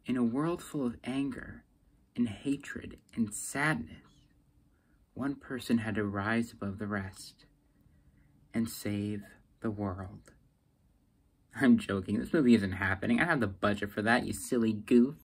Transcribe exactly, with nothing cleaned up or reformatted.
In a world full of anger and hatred and sadness, one person had to rise above the rest and save the world. I'm joking, this movie isn't happening. I don't have the budget for that, you silly goof.